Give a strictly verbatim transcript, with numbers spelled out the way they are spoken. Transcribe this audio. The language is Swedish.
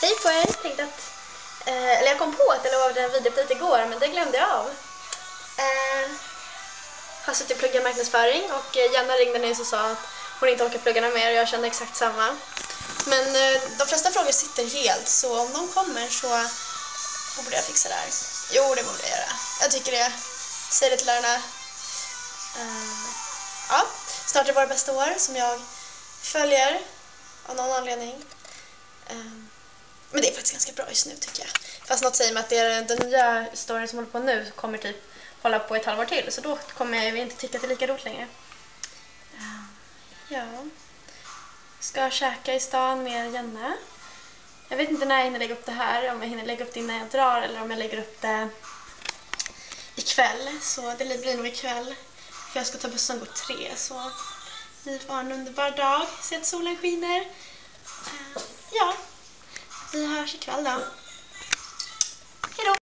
Hej på er, tänkte att, eh, eller jag kom på att det lovade en videouppdatering igår, men det glömde jag av. Eh, har suttit och pluggat marknadsföring och eh, Janna ringde nyss och sa att hon inte orkar plugga mer och jag kände exakt samma. Men eh, de flesta frågor sitter helt, så om de kommer så borde jag fixa det här. Jo, det borde jag göra. Jag tycker det. Säg det till lärarna. Eh, ja, snart är det våra bästa år som jag följer av någon anledning. Eh, Men det är faktiskt ganska bra just nu tycker jag. Fast något säger mig att det är den nya storyn som håller på nu kommer typ hålla på ett halvår till. Så då kommer jag ju inte tycka att det är lika roligt längre. Ja. Ska käka i stan med Janna. Jag vet inte när jag hinner lägga upp det här. Om jag hinner lägga upp det innan jag drar eller om jag lägger upp det ikväll. Så det blir nog ikväll. För jag ska ta bussen gå tre. Så det var en underbar dag. Se att solen skiner. Ja. Vi hörs ikväll då.